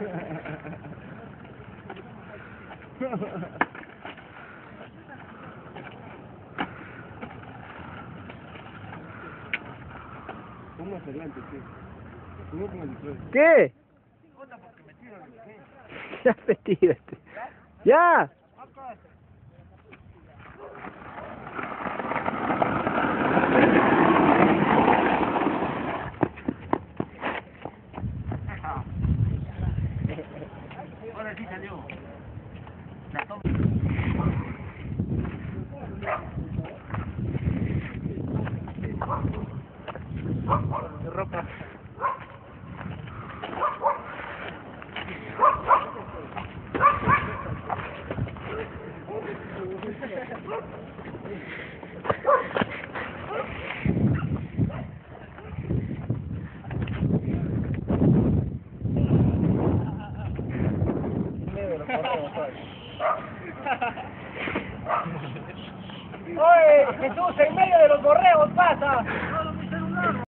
¿Cómo adelante, sí? ¿Cómo como el ¿Qué? Ya me tiraste. ¡Ya! Ahora sí salió. La toma. Ropa. Oye, Jesús, en medio de los correos pasa.